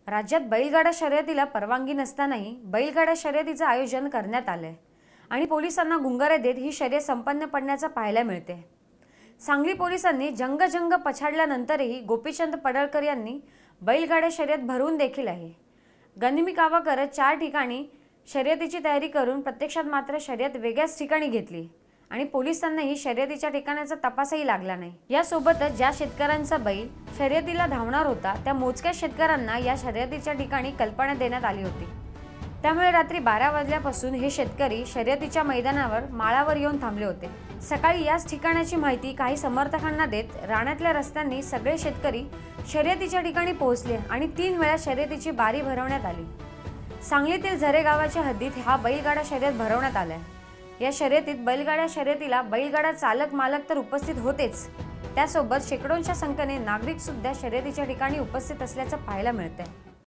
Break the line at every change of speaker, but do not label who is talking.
राज्यात बैलगाडा शर्यतीला परवानगी नसतानाही बैलगाडा शर्यतीचं आयोजन करण्यात आलंय आणि पोलिसांना गुंगारे देत ही शर्यत संपन्न पडण्याचं पाहायला मिळते। सांगली पोलिसांनी जंग पछाडल्यानंतरही गोपीचंद पडळकर यांनी बैलगाडा शर्यत भरवून देखील आहे। गनिमी कावा करत 4 ठिकाणी शर्यतीची तयारी करून प्रत्यक्षात मात्र शर्यत वेगळ्याच ठिकाणी घेतली आणि पोलिसांनाही शर्यतीच्या ठिकाणाचा तपासही लागला नाही। यासोबतच ज्या शेतकऱ्यांचा बैल शर्यतीला धावणार होता त्या मोजक्या शेतकऱ्यांना या शर्यतीच्या ठिकाणी कल्पना देण्यात आली होती। त्यामुळे रात्री 12 वाजल्यापासून हे शेतकरी शर्यतीच्या मैदानावर माळावर येऊन थांबले होते। सकाळी याच ठिकाणाची माहिती काही समर्थकांना देत रानातल्या रस्त्यांनी सगळे शेतकरी शर्यतीच्या ठिकाणी पोहोचले आणि 3 वेळा शर्यतीची बारी भरवण्यात आली। सांगलीतील झरे गावाच्या हद्दीत हा बैलगाडा शर्यत भरवण्यात आलाय। या शर्यतीत बैलगाडा शर्यतीला बैलगाडा चालक मालक तर उपस्थित होतेच, त्यासोबत शेकडोंच्या संख्येने नागरिक सुद्धा शर्यतीच्या ठिकाणी उपस्थित असल्याचं पाहायला मिळतंय।